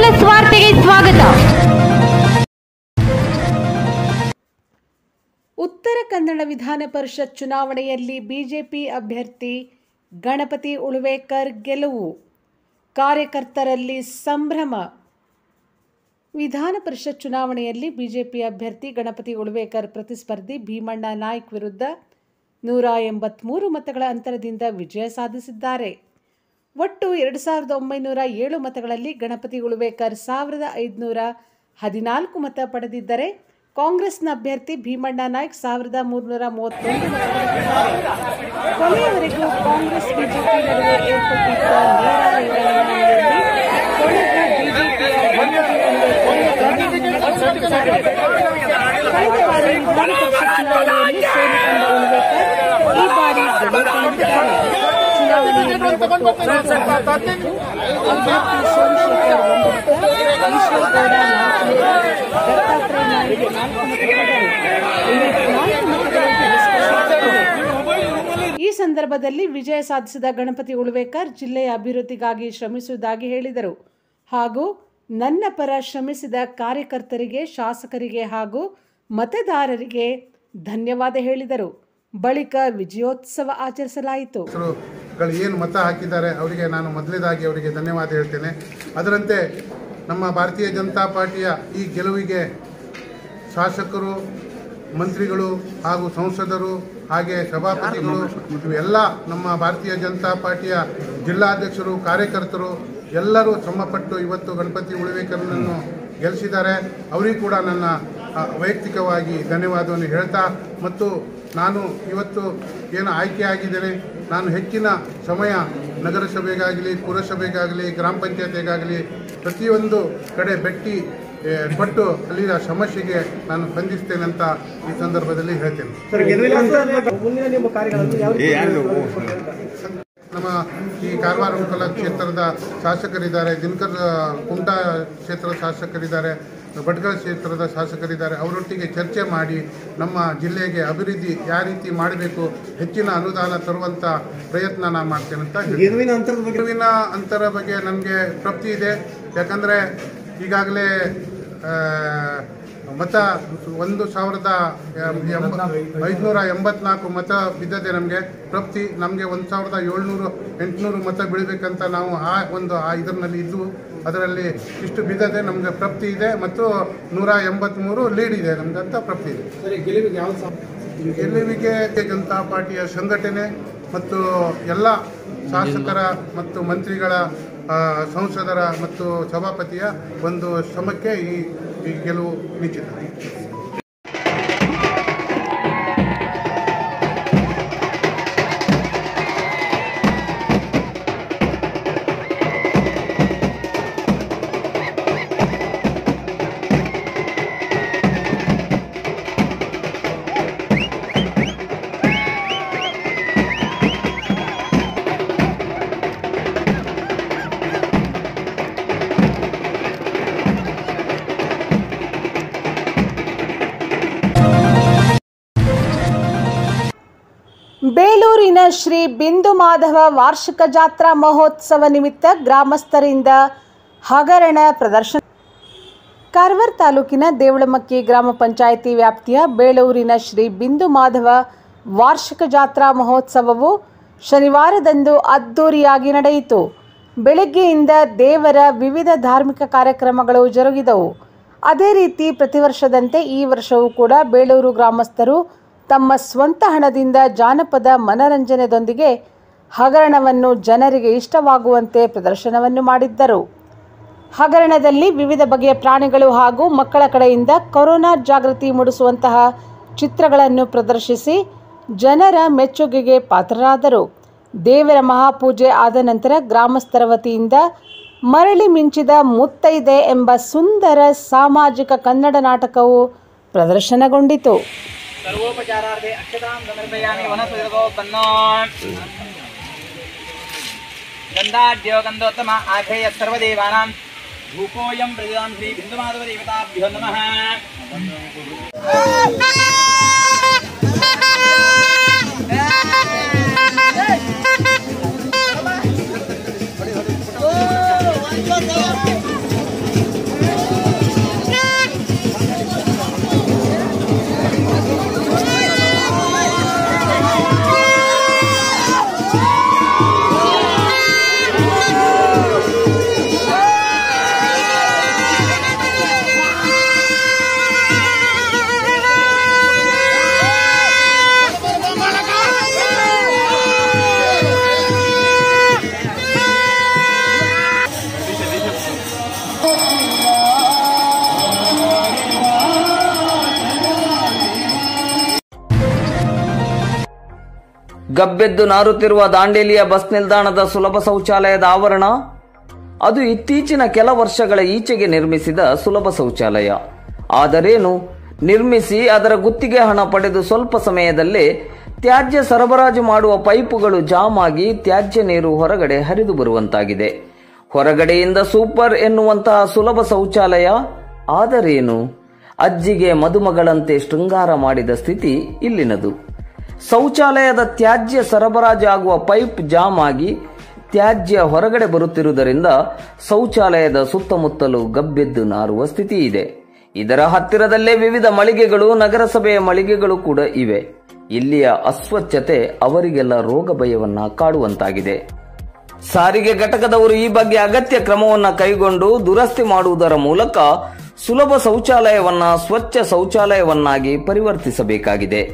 Plus ವಾರ್ತೆಗೆ ಸ್ವಾಗತ. ಉತ್ತರ ಕನ್ನಡ ವಿಧಾನ ಪರಿಷತ್ ಚುನಾವಣೆಯಲ್ಲಿ ಬಿಜೆಪಿ ಅಭ್ಯರ್ಥಿ ಗಣಪತಿ ಉಳುವೇಕರ್ ಗೆಲುವು, ಕಾರ್ಯಕರ್ತರಲ್ಲಿ ಸಂಭ್ರಮ. ವಿಧಾನ ಪರಿಷತ್ ಚುನಾವಣೆಯಲ್ಲಿ ಬಿಜೆಪಿ ಅಭ್ಯರ್ಥಿ ಗಣಪತಿ ಉಳುವೇಕರ್ ಪ್ರತಿಸ್ಪರ್ಧಿ ಭೀಮಣ್ಣ ನಾಯ್ಕ್ ವಿರುದ್ಧ 183 ಮತಗಳ ಅಂತರದಿಂದ ವಿಜಯ ಸಾಧಿಸಿದ್ದಾರೆ. ಒಟ್ಟು 2907 ಮತಗಳಲ್ಲಿ ಗಣಪತಿ ಉಳುವೇಕರ್ 1514 ಮತ ಪಡೆದಿದ್ದರೆ, ಕಾಂಗ್ರೆಸ್ನ ಅಭ್ಯರ್ಥಿ ಭೀಮಣ್ಣ ನಾಯ್ಕ್ 1331 ಮತ ಪಡೆದಿದ್ದಾರೆ. ಕೊನೆಯವರೆಗೂ ಕಾಂಗ್ರೆಸ್ ಬಿಜೆಪಿ ನಡುವೆ ಏರ್ಪಟ್ಟಿದ್ದ ಕಳೆದ ಬಾರಿ ವಿಧಾನ ಪರಿಷತ್ ಚುನಾವಣೆಯಲ್ಲಿ ಸೋಲು ಕಂಡ ಉಳುವೇಕರ್ ಈ ಬಾರಿ ಗೆಲುವು ಕಂಡಿದ್ದಾರೆ. ಚುನಾವಣೆಯಲ್ಲಿ ಅಭ್ಯರ್ಥಿ ಸೋಮಶೇಖರ್ 9, ಈಶ್ವರಗೌಡ 4, ದತ್ತಾತ್ರೇಯ ನಾಯ್ಕ್ 4 ಮತ ಪಡೆದರು. 54 ಮತಗಳಿಗೆ ನಿಷ್ಪಕ್ಷಪಾತವಿದೆ. ಈ ಸಂದರ್ಭದಲ್ಲಿ ವಿಜಯ ಸಾಧಿಸಿದ ಗಣಪತಿ ಉಳುವೇಕರ್ ಜಿಲ್ಲೆಯ ಅಭಿವೃದ್ಧಿಗಾಗಿ ಶ್ರಮಿಸುವುದಾಗಿ ಹೇಳಿದರು. ಹಾಗೂ ನನ್ನ ಪರ ಶ್ರಮಿಸಿದ ಕಾರ್ಯಕರ್ತರಿಗೆ, ಶಾಸಕರಿಗೆ ಹಾಗೂ ಮತದಾರರಿಗೆ ಧನ್ಯವಾದ ಹೇಳಿದರು. ಬಳಿಕ ವಿಜಯೋತ್ಸವ ಆಚರಿಸಲಾಯಿತು. ಏನು ಮತ ಹಾಕಿದ್ದಾರೆ ಅವರಿಗೆ ನಾನು ಮೊದಲೇದಾಗಿ ಅವರಿಗೆ ಧನ್ಯವಾದ ಹೇಳ್ತೇನೆ. ಅದರಂತೆ ನಮ್ಮ ಭಾರತೀಯ ಜನತಾ ಪಾರ್ಟಿಯ ಈ ಗೆಲುವಿಗೆ ಶಾಸಕರು, ಮಂತ್ರಿಗಳು ಹಾಗೂ ಸಂಸದರು, ಹಾಗೆ ಸಭಾಪತಿಗಳು, ಇವೆಲ್ಲ ನಮ್ಮ ಭಾರತೀಯ ಜನತಾ ಪಾರ್ಟಿಯ ಜಿಲ್ಲಾಧ್ಯಕ್ಷರು, ಕಾರ್ಯಕರ್ತರು ಎಲ್ಲರೂ ಶ್ರಮಪಟ್ಟು ಇವತ್ತು ಗಣಪತಿ ಉಳುವೇಕರನನ್ನು ಗೆಲ್ಲಿಸಿದ್ದಾರೆ. ಅವರಿಗೂ ಕೂಡ ನನ್ನ ವೈಯಕ್ತಿಕವಾಗಿ ಧನ್ಯವಾದವನ್ನು ಹೇಳ್ತಾ, ಮತ್ತು ನಾನು ಇವತ್ತು ಏನು ಆಯ್ಕೆಯಾಗಿದ್ದೇನೆ, ನಾನು ಹೆಚ್ಚಿನ ಸಮಯ ನಗರಸಭೆಗಾಗಲಿ, ಪುರಸಭೆಗಾಗಲಿ, ಗ್ರಾಮ ಪಂಚಾಯತಿಗಾಗಲಿ ಪ್ರತಿಯೊಂದು ಕಡೆ ಭೇಟಿ ಕೊಟ್ಟು ಅಲ್ಲಿನ ಸಮಸ್ಯೆಗೆ ನಾನು ಸ್ಪಂದಿಸ್ತೇನೆ ಅಂತ ಈ ಸಂದರ್ಭದಲ್ಲಿ ಹೇಳ್ತೇನೆ. ನಮ್ಮ ಈ ಕಾರವಾರ ಉಪಕಲ ಕ್ಷೇತ್ರದ ಶಾಸಕರಿದ್ದಾರೆ, ದಿನಕರ್ ಕುಮಟಾ ಕ್ಷೇತ್ರದ ಶಾಸಕರಿದ್ದಾರೆ, ಭಟ್ಕಳ ಕ್ಷೇತ್ರದ ಶಾಸಕರಿದ್ದಾರೆ. ಅವರೊಟ್ಟಿಗೆ ಚರ್ಚೆ ಮಾಡಿ ನಮ್ಮ ಜಿಲ್ಲೆಗೆ ಅಭಿವೃದ್ಧಿ ಯಾವ ರೀತಿ ಮಾಡಬೇಕು, ಹೆಚ್ಚಿನ ಅನುದಾನ ತರುವಂಥ ಪ್ರಯತ್ನ ನಾನು ಮಾಡ್ತೇನೆ ಅಂತ ಹೇಳಿ. ಗೆಲುವಿನ ಅಂತರ ಬಗ್ಗೆ ನನಗೆ ತೃಪ್ತಿ ಇದೆ. ಯಾಕಂದರೆ ಈಗಾಗಲೇ ಮತ 1584 ಮತ ಬಿದ್ದದೆ. ನಮಗೆ ತೃಪ್ತಿ. ನಮಗೆ 1700-800 ಮತ ಬೀಳಬೇಕಂತ ನಾವು ಇದರಲ್ಲಿ ಇದ್ವು. ಅದರಲ್ಲಿ ಇಷ್ಟು ಬಿದ್ದದೆ, ನಮಗೆ ತೃಪ್ತಿ ಇದೆ. ಮತ್ತು 183 ಲೀಡ್ ಇದೆ ನಮಗಂತ ತೃಪ್ತಿ ಇದೆ. ಗೆಲುವಿಗೆ ಜನತಾ ಪಾರ್ಟಿಯ ಸಂಘಟನೆ ಮತ್ತು ಎಲ್ಲ ಶಾಸಕರ ಮತ್ತು ಮಂತ್ರಿಗಳ, ಸಂಸದರ ಮತ್ತು ಸಭಾಪತಿಯ ಒಂದು ಶ್ರಮಕ್ಕೆ ಈ ಗೆಲುವು ನಿಶ್ಚಿತ. ಬೇಲೂರಿನ ಶ್ರೀ ಬಿಂದು ಮಾಧವ ವಾರ್ಷಿಕ ಜಾತ್ರಾ ಮಹೋತ್ಸವ ನಿಮಿತ್ತ ಗ್ರಾಮಸ್ಥರಿಂದ ಹಗರಣ ಪ್ರದರ್ಶನ. ಕಾರವಾರ ತಾಲೂಕಿನ ದೇವಳಮಕ್ಕಿ ಗ್ರಾಮ ಪಂಚಾಯಿತಿ ವ್ಯಾಪ್ತಿಯ ಬೇಲೂರಿನ ಶ್ರೀ ಬಿಂದು ಮಾಧವ ವಾರ್ಷಿಕ ಜಾತ್ರಾ ಮಹೋತ್ಸವವು ಶನಿವಾರದಂದು ಅದ್ದೂರಿಯಾಗಿ ನಡೆಯಿತು. ಬೆಳಗ್ಗೆಯಿಂದ ದೇವರ ವಿವಿಧ ಧಾರ್ಮಿಕ ಕಾರ್ಯಕ್ರಮಗಳು ಜರುಗಿದವು. ಅದೇ ರೀತಿ ಪ್ರತಿ ವರ್ಷದಂತೆ ಈ ವರ್ಷವೂ ಕೂಡ ಬೇಲೂರು ಗ್ರಾಮಸ್ಥರು ತಮ್ಮ ಸ್ವಂತ ಹಣದಿಂದ ಜಾನಪದ ಮನರಂಜನೆಯೊಂದಿಗೆ ಹಗರಣವನ್ನು ಜನರಿಗೆ ಇಷ್ಟವಾಗುವಂತೆ ಪ್ರದರ್ಶನವನ್ನು ಮಾಡಿದ್ದರು. ಹಗರಣದಲ್ಲಿ ವಿವಿಧ ಬಗೆಯ ಪ್ರಾಣಿಗಳು ಹಾಗೂ ಮಕ್ಕಳ ಕಡೆಯಿಂದ ಕೊರೋನಾ ಜಾಗೃತಿ ಮೂಡಿಸುವಂತಹ ಚಿತ್ರಗಳನ್ನು ಪ್ರದರ್ಶಿಸಿ ಜನರ ಮೆಚ್ಚುಗೆಗೆ ಪಾತ್ರರಾದರು. ದೇವರ ಮಹಾಪೂಜೆ ಆದ ನಂತರ ಗ್ರಾಮಸ್ಥರ ವತಿಯಿಂದ ಮರಳಿ ಮಿಂಚಿದ ಮುತ್ತೈದೆ ಎಂಬ ಸುಂದರ ಸಾಮಾಜಿಕ ಕನ್ನಡ ನಾಟಕವು ಪ್ರದರ್ಶನಗೊಂಡಿತು. सर्वोपचारार्थे अक्षतां समर्पयामि वनस्पतिर्गोत्पन्नो गन्धाढ्यो गन्धोत्तम आखेय सर्वदेवानां धूपोऽयं प्रतिदां श्री बिन्दुमाधव देवताभ्यो नमः. ಗಬ್ಬೆದ್ದು ನಾರುತ್ತಿರುವ ದಾಂಡೇಲಿಯ ಬಸ್ ನಿಲ್ದಾಣದ ಸುಲಭ ಶೌಚಾಲಯದ ಆವರಣ. ಅದು ಇತ್ತೀಚಿನ ಕೆಲ ವರ್ಷಗಳ ಈಚೆಗೆ ನಿರ್ಮಿಸಿದ ಸುಲಭ ಶೌಚಾಲಯ. ಆದರೇನು, ನಿರ್ಮಿಸಿ ಅದರ ಗುತ್ತಿಗೆ ಹಣ ಪಡೆದು ಸ್ವಲ್ಪ ಸಮಯದಲ್ಲೇ ತ್ಯಾಜ್ಯ ಸರಬರಾಜು ಮಾಡುವ ಪೈಪುಗಳು ಜಾಮ್ ಆಗಿ ತ್ಯಾಜ್ಯ ನೀರು ಹೊರಗಡೆ ಹರಿದು ಬರುವಂತಾಗಿದೆ. ಹೊರಗಡೆಯಿಂದ ಸೂಪರ್ ಎನ್ನುವಂತಹ ಸುಲಭ ಶೌಚಾಲಯ, ಆದರೇನು, ಅಜ್ಜಿಗೆ ಮದುಮಗಳಂತೆ ಶೃಂಗಾರ ಮಾಡಿದ ಸ್ಥಿತಿ ಇಲ್ಲಿನದು. ಶೌಚಾಲಯದ ತ್ಯಾಜ್ಯ ಸರಬರಾಜು ಆಗುವ ಪೈಪ್ ಜಾಮ್ ಆಗಿ ತ್ಯಾಜ್ಯ ಹೊರಗಡೆ ಬರುತ್ತಿರುವುದರಿಂದ ಶೌಚಾಲಯದ ಸುತ್ತಮುತ್ತಲೂ ಗಬ್ಬೆದ್ದು ನಾರುವ ಸ್ಥಿತಿ ಇದೆ. ಇದರ ಹತ್ತಿರದಲ್ಲೇ ವಿವಿಧ ಮಳಿಗೆಗಳು, ನಗರಸಭೆಯ ಮಳಿಗೆಗಳು ಕೂಡ ಇವೆ. ಇಲ್ಲಿಯ ಅಸ್ವಚ್ಛತೆ ಅವರಿಗೆಲ್ಲ ರೋಗ ಭಯವನ್ನ ಕಾಡುವಂತಾಗಿದೆ. ಸಾರಿಗೆ ಘಟಕದವರು ಈ ಬಗ್ಗೆ ಅಗತ್ಯ ಕ್ರಮವನ್ನ ಕೈಗೊಂಡು ದುರಸ್ತಿ ಮಾಡುವುದರ ಮೂಲಕ ಸುಲಭ ಶೌಚಾಲಯವನ್ನ ಸ್ವಚ್ಛ ಶೌಚಾಲಯವನ್ನಾಗಿ ಪರಿವರ್ತಿಸಬೇಕಾಗಿದೆ.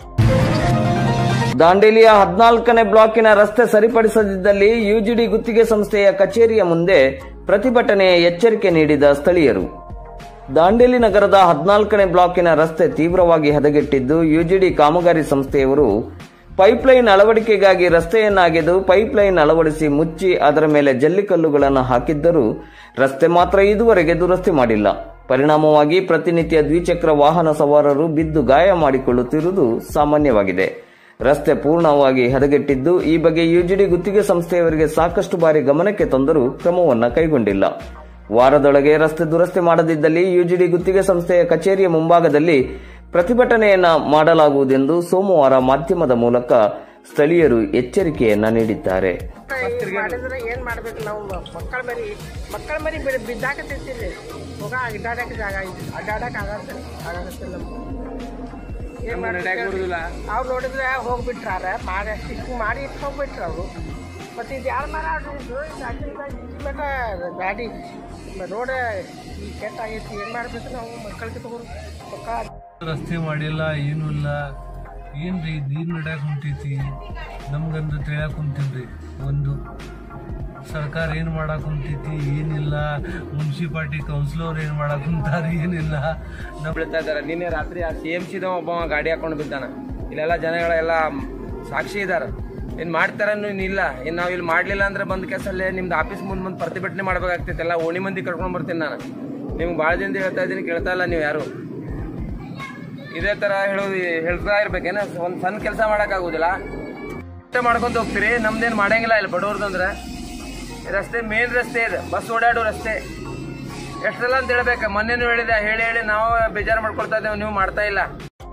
ದಾಂಡೇಲಿಯ 14ನೇ ಬ್ಲಾಕಿನ ರಸ್ತೆ ಸರಿಪಡಿಸದಿದ್ದಲ್ಲಿ ಯುಜಿಡಿ ಗುತ್ತಿಗೆ ಸಂಸ್ಥೆಯ ಕಚೇರಿಯ ಮುಂದೆ ಪ್ರತಿಭಟನೆಯ ಎಚ್ಚರಿಕೆ ನೀಡಿದ ಸ್ಥಳೀಯರು. ದಾಂಡೇಲಿ ನಗರದ 14ನೇ ಬ್ಲಾಕಿನ ರಸ್ತೆ ತೀವ್ರವಾಗಿ ಹದಗೆಟ್ಟಿದ್ದು, ಯುಜಿಡಿ ಕಾಮಗಾರಿ ಸಂಸ್ಥೆಯವರು ಪೈಪ್ಲೈನ್ ಅಳವಡಿಕೆಗಾಗಿ ರಸ್ತೆಯನ್ನು ಅಗೆದು ಪೈಪ್ಲೈನ್ ಅಳವಡಿಸಿ ಮುಚ್ಚಿ ಅದರ ಮೇಲೆ ಜಲ್ಲಿಕಲ್ಲುಗಳನ್ನು ಹಾಕಿದ್ದರೂ ರಸ್ತೆ ಮಾತ್ರ ಇದುವರೆಗೆ ದುರಸ್ತಿ ಮಾಡಿಲ್ಲ. ಪರಿಣಾಮವಾಗಿ ಪ್ರತಿನಿತ್ಯ ದ್ವಿಚಕ್ರ ವಾಹನ ಸವಾರರು ಬಿದ್ದು ಗಾಯ ಮಾಡಿಕೊಳ್ಳುತ್ತಿರುವುದು ಸಾಮಾನ್ಯವಾಗಿದೆ. ರಸ್ತೆ ಪೂರ್ಣವಾಗಿ ಹದಗೆಟ್ಟಿದ್ದು, ಈ ಬಗ್ಗೆ ಯುಜಿಡಿ ಗುತ್ತಿಗೆ ಸಂಸ್ಥೆಯವರಿಗೆ ಸಾಕಷ್ಟು ಬಾರಿ ಗಮನಕ್ಕೆ ತಂದರೂ ಕ್ರಮವನ್ನು ಕೈಗೊಂಡಿಲ್ಲ. ವಾರದೊಳಗೆ ರಸ್ತೆ ದುರಸ್ತಿ ಮಾಡದಿದ್ದಲ್ಲಿ ಯುಜಿಡಿ ಗುತ್ತಿಗೆ ಸಂಸ್ಥೆಯ ಕಚೇರಿಯ ಮುಂಭಾಗದಲ್ಲಿ ಪ್ರತಿಭಟನೆಯನ್ನ ಮಾಡಲಾಗುವುದೆಂದು ಸೋಮವಾರ ಮಾಧ್ಯಮದ ಮೂಲಕ ಸ್ಥಳೀಯರು ಎಚ್ಚರಿಕೆಯನ್ನ ನೀಡಿದ್ದಾರೆ. ಏನ್ ಮಾಡ್ಬೇಕು ನಾವು? ಮಕ್ಕಳ ಮರಿ ಬಿದ್ದಾಕತ್ತಿರ್ತೀರಿ, ಹೋಗ ಅಡ್ಡಾಡಕ್ಕೆ ಜಾಗ ಐತಿ, ಅಡ್ಡಾಡಕ್ ಆಗತ್ತಿಲ್ಲ. ಏನ್ ಮಾಡೋದಿಲ್ಲ. ಅವ್ರು ನೋಡಿದ್ರೆ ಹೋಗ್ಬಿಟ್ರಾರ, ಮಾಡಿ ಇಟ್ಟು ಹೋಗ್ಬಿಟ್ರ ಅವರು. ಮತ್ತೆ ಇದು ಯಾರು ಮಾರಾಡಿದ್ರು ಗಾಡಿ ರೋಡ್ ಈ ಕೆಟ್ಟಾಗೈತಿ, ಏನ್ ಮಾಡ್ಬೇಕು ನಾವು? ಮಕ್ಕಳಿಗೆ ತಗೊಂಡು ರಸ್ತೆ ಮಾಡಿಲ್ಲ, ಏನೂ ಇಲ್ಲ. ಏನ್ರಿ ನೀರು ನಡ್ಯಾಕ ಹೊಂಟೈತಿ ನಮ್ಗಂದು ತಿಳಿಯಾಕ ಕುಂತೀನ್ರಿ. ಒಂದು ಸರ್ಕಾರ ಏನು ಮಾಡಾಕ ಕುಂತೈತಿ ಏನಿಲ್ಲ, ಮುನ್ಸಿಪಾಲ್ಟಿ ಕೌನ್ಸಿಲರ್ ಏನು ಮಾಡಾಕ ಕುಂತಾರ ಏನಿಲ್ಲ. ಬೀಳ್ತಾ ಇದಾರೆ. ನಿನ್ನೆ ರಾತ್ರಿ ಆ CMC ಒಬ್ಬ ಗಾಡಿ ಹಾಕೊಂಡು ಬಿದ್ದಾನ. ಇಲ್ಲೆಲ್ಲ ಜನಗಳೆಲ್ಲ ಸಾಕ್ಷಿ ಇದಾರ. ಏನು ಮಾಡ್ತಾರನ್ನು ಇಲ್ಲ. ಇನ್ನು ನಾವು ಇಲ್ಲಿ ಮಾಡಲಿಲ್ಲ ಅಂದ್ರೆ ಬಂದ ಕೇಸಲ್ಲೇ ನಿಮ್ದು ಆಫೀಸ್ ಮುಂದೆ ಪ್ರತಿಭಟನೆ ಮಾಡ್ಬೇಕಾಗ್ತೈತೆ. ಎಲ್ಲ ಓಣಿ ಮಂದಿ ಕರ್ಕೊಂಡು ಬರ್ತೀನಿ ನಾನು. ನಿಮ್ಗೆ ಭಾಳ ದಿನದ ಹೇಳ್ತಾ ಇದ್ದೀನಿ, ಕೇಳ್ತಾ ಇಲ್ಲ ನೀವು ಯಾರು. ಇದೇ ಥರ ಹೇಳ್ತಾ ಇರ್ಬೇಕೇನ? ಒಂದು ಸಣ್ಣ ಕೆಲಸ ಮಾಡೋಕ್ಕಾಗೋದಿಲ್ಲ. ಮಾಡ್ಕೊಂತ ಹೋಗ್ತೀರಿ, ನಮ್ದೇನು ಮಾಡಂಗಿಲ್ಲ ಇಲ್ಲ ಬಡವ್ರದಂದ್ರೆ. ರಸ್ತೆ ಮೇನ್ ರಸ್ತೆ ಇದೆ, ಬಸ್ ಓಡಾಡೋ ರಸ್ತೆ. ಎಷ್ಟೆಲ್ಲ ಅಂತ ಹೇಳ್ಬೇಕು. ಮೊನ್ನೆನೂ ಹೇಳಿದೆ, ಹೇಳಿ ನಾವು ಬೇಜಾರು ಮಾಡ್ಕೊಳ್ತಾ ಇದ್ದೇವೆ, ನೀವು ಮಾಡ್ತಾ ಇಲ್ಲ.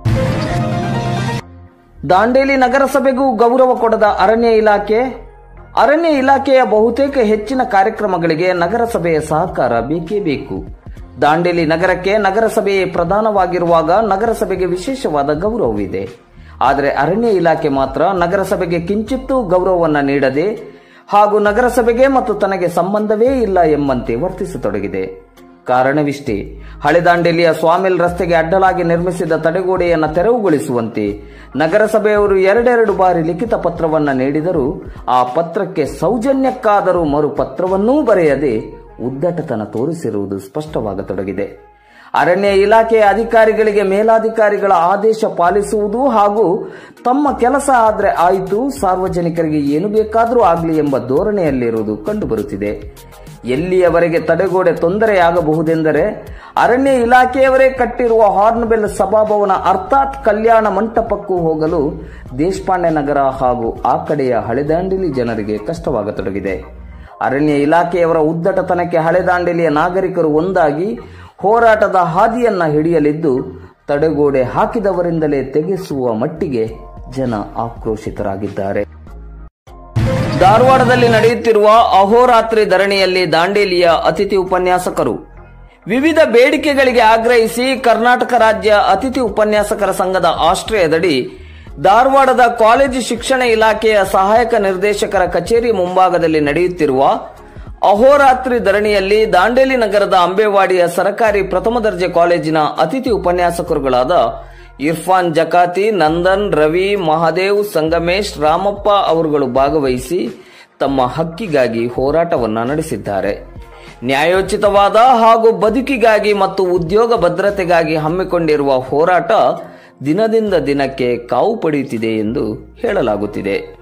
ದಾಂಡೇಲಿ ನಗರಸಭೆಗೂ ಗೌರವ ಕೊಡದ ಅರಣ್ಯ ಇಲಾಖೆ. ಅರಣ್ಯ ಇಲಾಖೆಯ ಬಹುತೇಕ ಹೆಚ್ಚಿನ ಕಾರ್ಯಕ್ರಮಗಳಿಗೆ ನಗರಸಭೆಯ ಸಹಕಾರ ಬೇಕೇ ಬೇಕು. ದಾಂಡೇಲಿ ನಗರಕ್ಕೆ ನಗರಸಭೆಯೇ ಪ್ರಧಾನವಾಗಿರುವಾಗ ನಗರಸಭೆಗೆ ವಿಶೇಷವಾದ ಗೌರವವಿದೆ. ಆದರೆ ಅರಣ್ಯ ಇಲಾಖೆ ಮಾತ್ರ ನಗರಸಭೆಗೆ ಕಿಂಚಿತ್ತೂ ಗೌರವವನ್ನು ನೀಡದೆ ಹಾಗೂ ನಗರಸಭೆಗೆ ಮತ್ತು ತನಗೆ ಸಂಬಂಧವೇ ಇಲ್ಲ ಎಂಬಂತೆ ವರ್ತಿಸತೊಡಗಿದೆ. ಕಾರಣವಿಷ್ಟೇ, ಹಳೆ ದಾಂಡೇಲಿಯ ಸ್ವಾಮಿಲ್ ರಸ್ತೆಗೆ ಅಡ್ಡಲಾಗಿ ನಿರ್ಮಿಸಿದ ತಡೆಗೋಡೆಯನ್ನು ತೆರವುಗೊಳಿಸುವಂತೆ ನಗರಸಭೆಯವರು 2 ಬಾರಿ ಲಿಖಿತ ಪತ್ರವನ್ನು ನೀಡಿದರೂ ಆ ಪತ್ರಕ್ಕೆ ಸೌಜನ್ಯಕ್ಕಾದರೂ ಮರುಪತ್ರವನ್ನೂ ಬರೆಯದೆ ಉದ್ದಟತನ ತೋರಿಸಿರುವುದು ಸ್ಪಷ್ಟವಾಗತೊಡಗಿದೆ. ಅರಣ್ಯ ಇಲಾಖೆಯ ಅಧಿಕಾರಿಗಳಿಗೆ ಮೇಲಾಧಿಕಾರಿಗಳ ಆದೇಶ ಪಾಲಿಸುವುದು ಹಾಗೂ ತಮ್ಮ ಕೆಲಸ ಆದ್ರೆ ಆಯಿತು, ಸಾರ್ವಜನಿಕರಿಗೆ ಏನು ಬೇಕಾದರೂ ಆಗಲಿ ಎಂಬ ಧೋರಣೆಯಲ್ಲಿರುವುದು ಕಂಡುಬರುತ್ತಿದೆ. ಎಲ್ಲಿಯವರೆಗೆ ತಡೆಗೋಡೆ ತೊಂದರೆಯಾಗಬಹುದೆಂದರೆ ಅರಣ್ಯ ಇಲಾಖೆಯವರೇ ಕಟ್ಟಿರುವ ಹಾರ್ನ್ಬೆಲ್ ಸಭಾಭವನ ಅರ್ಥಾತ್ ಕಲ್ಯಾಣ ಮಂಟಪಕ್ಕೂ ಹೋಗಲು ದೇಶಪಾಂಡೆ ನಗರ ಹಾಗೂ ಆ ಕಡೆಯ ಹಳೆದಾಂಡೇಲಿ ಜನರಿಗೆ ಕಷ್ಟವಾಗತೊಡಗಿದೆ. ಅರಣ್ಯ ಇಲಾಖೆಯವರ ಉದ್ದಟತನಕ್ಕೆ ಹಳೆದಾಂಡೇಲಿಯ ನಾಗರಿಕರು ಒಂದಾಗಿ ಹೋರಾಟದ ಹಾದಿಯನ್ನ ಹಿಡಿಯಲಿದ್ದು, ತಡೆಗೋಡೆ ಹಾಕಿದವರಿಂದಲೇ ತೆಗೆಸುವ ಮಟ್ಟಿಗೆ ಜನ ಆಕ್ರೋಶಿತರಾಗಿದ್ದಾರೆ. ಧಾರವಾಡದಲ್ಲಿ ನಡೆಯುತ್ತಿರುವ ಅಹೋರಾತ್ರಿ ಧರಣಿಯಲ್ಲಿ ದಾಂಡೇಲಿಯ ಅತಿಥಿ ಉಪನ್ಯಾಸಕರು. ವಿವಿಧ ಬೇಡಿಕೆಗಳಿಗೆ ಆಗ್ರಹಿಸಿ ಕರ್ನಾಟಕ ರಾಜ್ಯ ಅತಿಥಿ ಉಪನ್ಯಾಸಕರ ಸಂಘದ ಆಶ್ರಯದಡಿ ಧಾರವಾಡದ ಕಾಲೇಜು ಶಿಕ್ಷಣ ಇಲಾಖೆಯ ಸಹಾಯಕ ನಿರ್ದೇಶಕರ ಕಚೇರಿ ಮುಂಭಾಗದಲ್ಲಿ ನಡೆಯುತ್ತಿರುವ ಅಹೋರಾತ್ರಿ ಧರಣಿಯಲ್ಲಿ ದಾಂಡೇಲಿ ನಗರದ ಅಂಬೇವಾಡಿಯ ಸರಕಾರಿ ಪ್ರಥಮ ದರ್ಜೆ ಕಾಲೇಜಿನ ಅತಿಥಿ ಉಪನ್ಯಾಸಕರುಗಳಾದ ಇರ್ಫಾನ್ ಜಕಾತಿ, ನಂದನ್, ರವಿ, ಮಹಾದೇವ್, ಸಂಗಮೇಶ್, ರಾಮಪ್ಪ ಅವರುಗಳು ಭಾಗವಹಿಸಿ ತಮ್ಮ ಹಕ್ಕಿಗಾಗಿ ಹೋರಾಟವನ್ನು ನಡೆಸಿದ್ದಾರೆ. ನ್ಯಾಯೋಚಿತವಾದ ಹಾಗೂ ಬದುಕಿಗಾಗಿ ಮತ್ತು ಉದ್ಯೋಗ ಭದ್ರತೆಗಾಗಿ ಹಮ್ಮಿಕೊಂಡಿರುವ ಹೋರಾಟ ದಿನದಿಂದ ದಿನಕ್ಕೆ ಕಾವು ಪಡೆಯುತ್ತಿದೆ ಎಂದು ಹೇಳಲಾಗುತ್ತಿದೆ.